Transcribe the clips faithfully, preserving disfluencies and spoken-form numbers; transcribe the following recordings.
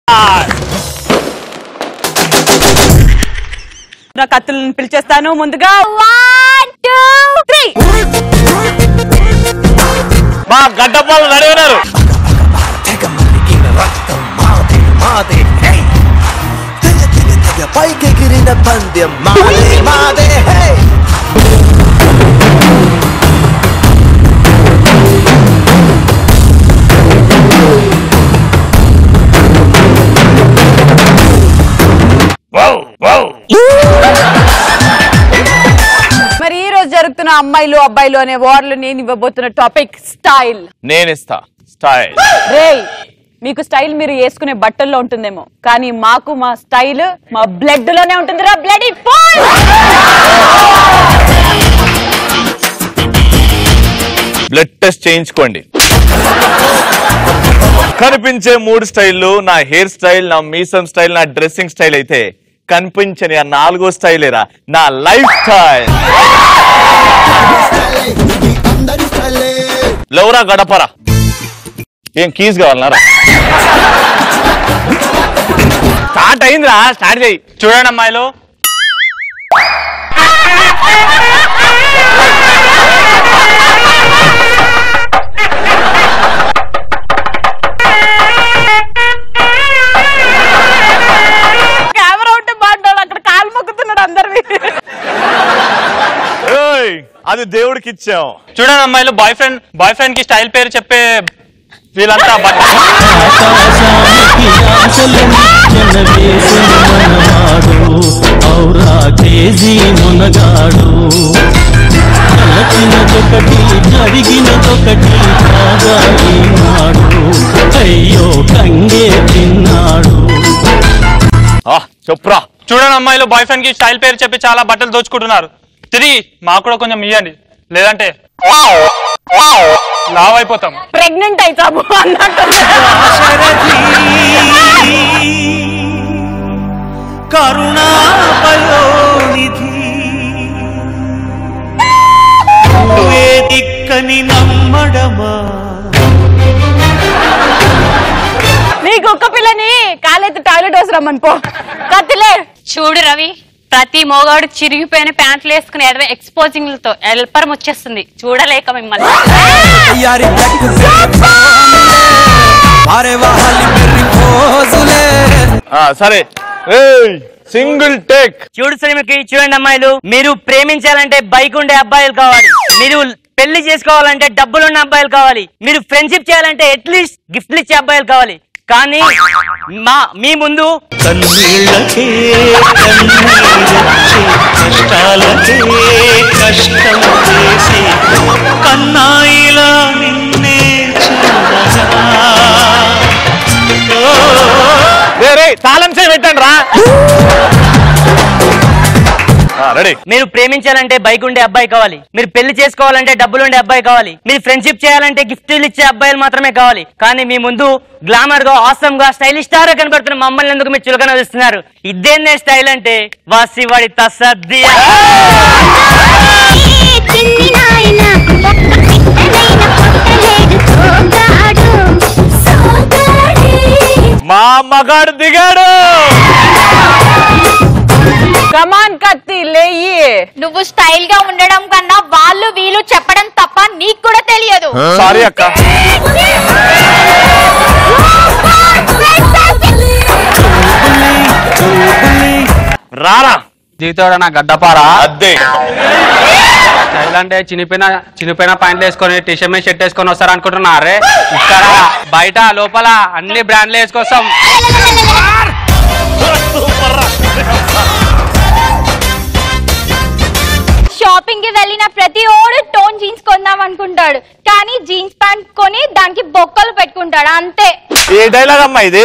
నా కత్తులను పిలిచేస్తాను. ముందుగా one two three. మా గడ్డపాలు రెడీ ఉన్నారు. పైకెగిరిన పందెం మాదే మాదే హే. మరి ఈ రోజు జరుగుతున్న అమ్మాయిలు అబ్బాయిలు అనే వార్లు నేను ఇవ్వబోతున్న టాపిక్ స్టైల్. నేను ఇస్తా స్టైల్. రేయ్, మీకు స్టైల్ మీరు వేసుకునే బట్టల్లో ఉంటుందేమో, కానీ మాకు మా స్టైల్ మా బ్లడ్ లోనే ఉంటుందిరా. Bloody full. బ్లడ్ టెస్ట్ చేయించుకోండి. కనిపించే మూడు స్టైల్లు నా హెయిర్ స్టైల్, నా మీసం స్టైల్, నా డ్రెస్సింగ్ స్టైల్ అయితే కనిపించని ఆ నాలుగో స్టైలేరా నా లైఫ్ స్టైల్. లౌరా గడపరా. ఏం కీస్ కావాలన్నారా? స్టార్ట్ అయిందిరా, స్టార్ట్ చేయి. చూడండి అమ్మాయిలు, కెమెరా ఉంటే బాగుంటాడు. అక్కడ కాలు మొక్కుతున్నాడు అందరివి. అది దేవుడికి ఇచ్చాం. చూడండి అమ్మాయిలు, బాయ్ ఫ్రెండ్ బాయ్ ఫ్రెండ్ కి స్టైల్ పేరు చెప్పే వీళ్ళంతా చెప్పురా. చూడండి అమ్మాయిలు, బాయ్ ఫ్రెండ్ కి స్టైల్ పేరు చెప్పి చాలా బట్టలు దోచుకుంటున్నారు. తిరిగి మాకు కూడా కొంచెం ఇవ్వండి, లేదంటే లావ్ అయిపోతాం, ప్రెగ్నెంట్ అవుతాము అన్నట్టు. కరుణాపయోనిధి వేదికని నమ్మడమా. నీ కుక్క పిల్లని కాలెత్తి టాయిలెట్ అవసరమ్మని పో. కత్తిలే. చూడు రవి, ప్రతి మోగాడు చిరిగిపోయిన ప్యాంట్లు వేసుకుని ఎడవ ఎక్స్పోజింగ్ లతో ఎల్పరం వచ్చేస్తుంది. చూడలేక మిమ్మల్ని. సరే, సింగిల్ టేక్. చూడు శ్రీముఖి, చూడండి అమ్మాయిలు, మీరు ప్రేమించాలంటే బైక్ ఉండే అబ్బాయిలు కావాలి, మీరు పెళ్లి చేసుకోవాలంటే డబ్బులున్న అబ్బాయిలు కావాలి, మీరు ఫ్రెండ్షిప్ చేయాలంటే అట్లీస్ట్ గిఫ్ట్లు ఇచ్చే అబ్బాయిలు కావాలి. కానీ మా మీ ముందు కన్నీళ్ళకే కష్టాలకే కష్టం చేసి కన్నాయిలా నిన్నే చూడగా తాళం చేయి పెట్టండి రా. రెడీ. మీరు ప్రేమించాలంటే బైక్ ఉండే అబ్బాయి కావాలి, మీరు పెళ్లి చేసుకోవాలంటే డబ్బులు ఉండే అబ్బాయి కావాలి, మీరు ఫ్రెండ్షిప్ చేయాలంటే గిఫ్ట్లు ఇచ్చే అబ్బాయిలు మాత్రమే కావాలి. కానీ మీ ముందు గ్లామర్ గా, ఆసమ్ గా, స్టైలిష్ స్టార్ గా కనబడుతున్న మమ్మల్ని ఎందుకు మీరు చులకన వస్తున్నారు? ఇదేనే స్టైల్ అంటే వాసివాడి తసద్ది. మా మగాడు దిగాడు. కమాన్ కత్తి లేయి. నువ్వు స్టైల్ గా ఉండడం కన్నా వాళ్ళు వీళ్ళు చెప్పడం తప్ప నీకు కూడా తెలియదు. సారీ అక్క. రారా జీవితం నా గడ్డపారా. అద్దే స్టైల్ అంటే చినిపోయిన చినిపోయిన ప్యాంట్లు వేసుకొని టీషర్ట్ మీద షర్ట్ వేసుకొని వస్తారు అనుకుంటున్నా. అరే ఇక్కడ బయట లోపల అన్ని బ్రాండ్లు వేసుకొస్తాం. షాపింగ్ కి వెళ్ళిన ప్రతి ఓడు టోన్ జీన్స్ కొందాం అనుకుంటాడు, కానీ జీన్స్ ప్యాంట్ కొని దానికి బొక్కలు పెట్టుకుంటాడు అంతే. ఏ డైలాగ్ అమ్మా ఇది?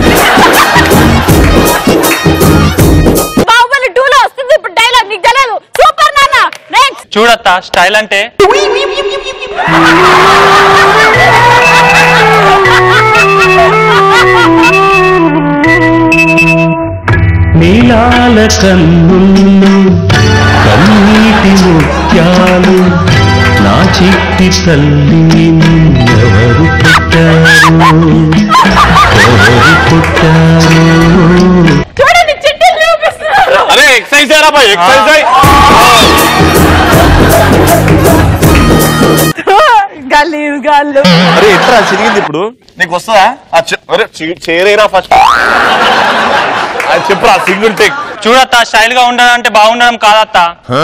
బాహుబలి టూ లో వస్తుంది ఇప్పుడు డైలాగ్, నీకు తెలియదు? సూపర్ నాన్న. నెక్స్ట్ చూడత్తా, స్టైల్ అంటే నీలాల కన్నులు కన్నీటి ముత్యాలు నా చిట్టి తల్లి ఎవరు చూడండి చిట్టీలు చూపిస్తున్నారు. అరే ఎక్సైజ్ చేయరా బాయ్, ఎక్సైజ్ చేయి. గలీజ్ గాళ్ళు. అరే ఎట్లా చిరిగింది ఇప్పుడు నీకు వస్తుందా? అరే చేరేరా ఫస్ట్ అది చెప్పురా సింగిల్ టేక్. చూడత్త స్టైల్ గా ఉండడం బాగుండడం కాదత్త.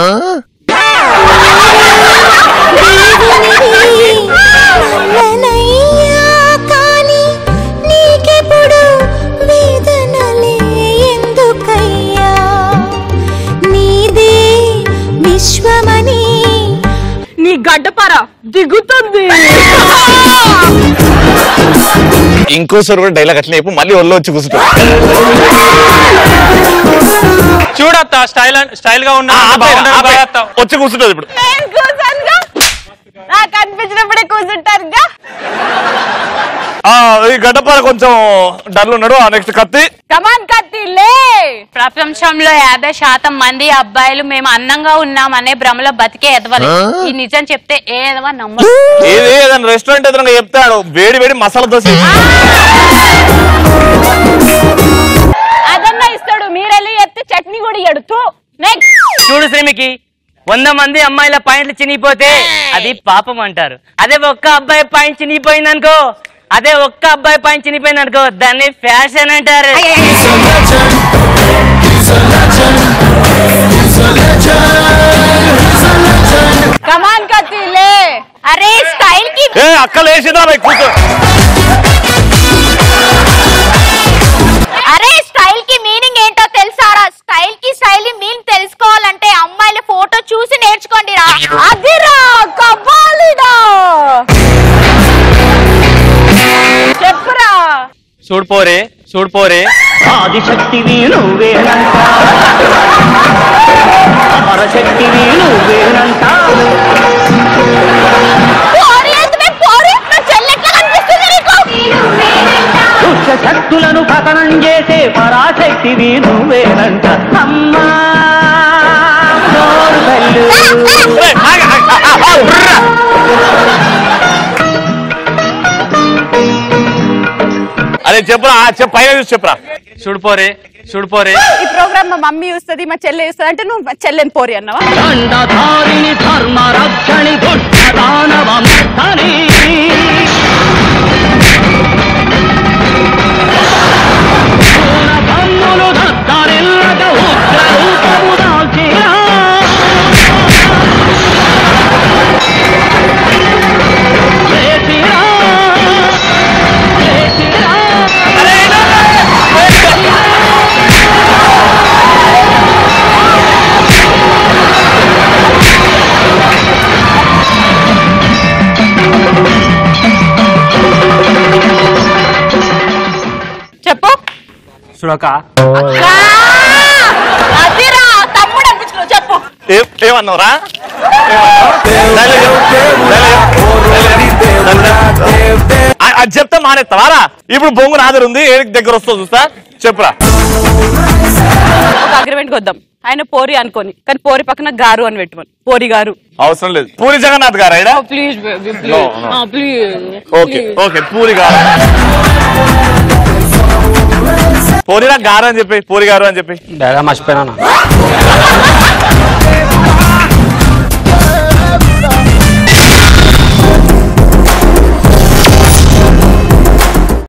విశ్వమని నీ గడ్డపార దిగుతుంది. ఇంకోసారి కూడా డైలాగ్ అట్లా చెప్పు, మళ్ళీ ఒళ్ళు వచ్చి కూర్చుంటా. చూడత్త స్టైల్ స్టైల్ గా ఉన్న వచ్చి కూర్చుంటది ఇప్పుడు. నాకు అనిపించినప్పుడే కూర్చుంటారుగా. ఈ గడ్డపార కొంచెం డల్ ఉన్నాడు. నెక్స్ట్ కత్తి. కమాన్ కత్తి లే. ప్రపంచంలో యాభై శాతం మంది అబ్బాయిలు మేము అందంగా ఉన్నామనే భ్రమలో బతికే ఎదవలు. ఈ నిజం చెప్తే ఏ ఎదవ నమ్మరు. ఏది ఏదైనా రెస్టారెంట్ ఎదురుగా చెప్తాడు వేడి వేడి మసాలా దోశ అదన్నా ఇస్తాడు, మీరెళ్ళి చెప్తే చట్నీ కూడా ఎడుతూ. నెక్స్ట్ చూడు శ్రీమికి, వంద మంది అమ్మాయిల పాయింట్లు చినిగిపోతే అది పాపం అంటారు. అదే ఒక్క అబ్బాయి పాయింట్ చినిగిపోయింది అనుకో, అదే ఒక్క అబ్బాయి పాయింట్ చినిగిపోయింది అనుకో దాన్ని ఫ్యాషన్ అంటారు. కమాన్ కత్తి లే. అరే స్టైల్ కి అక్క లేచిందా కూర్చో. అరే స్టైల్ కి మీనింగ్ ఏంటో తెలుసారా? స్టైల్ కి స్టైల్ మీనింగ్ తెలుసుకోవాలంటే అమ్మాయిల ఫోటో చూసి నేర్చుకోండి రా. అదిరా కవ్వాలిడా. చెప్పురా. చూడుపోరే చూడుపోరే ఆదిశక్తివి నువ్వేనంట, పరశక్తివి నువ్వేనంట. దుష్ట శక్తులను పతనం చేసే పరాశక్తివి నువ్వేనంట. అమ్మా అదే చెప్పురా, చెప్పు పైన చూసి చెప్పురా. చూడుపోరే చూడుపోరే ఈ ప్రోగ్రామ్ మా మమ్మీ చూస్తుంది, మా చెల్లె చూస్తుంది అంటే నువ్వు చెల్లెని పోరి అన్నావా? దండధారిణి ధర్మ రక్షణి దుష్ట దానవమర్థని భమ్ములు దత్తరిల్లక ఉగ్ర రూపము దాల్చినా చేసినా చేసినా చెప్పు. చూడక అదిరా తమ్ముడు అనిపించుకో. చెప్పు. ఏమన్నావురా? అది చెప్తే మానేస్తావారా? ఇప్పుడు బొంగు నాదరు ఉంది, ఏడికి దగ్గర వస్తా చూస్తా. చెప్పురా. ఒక అగ్రిమెంట్ కొద్దాం, ఆయన పోరి అనుకోని, కానీ పోరి పక్కన గారు అని పెట్టుకోని. పోరి గారు అవసరం లేదు. పూరి జగన్నాథ్ గారు అయినా please please. Okay okay Puri garu. పోరిరా గారు అని చెప్పి, పూరి గారు అని చెప్పి. డైలాగ్ మర్చిపోయినా.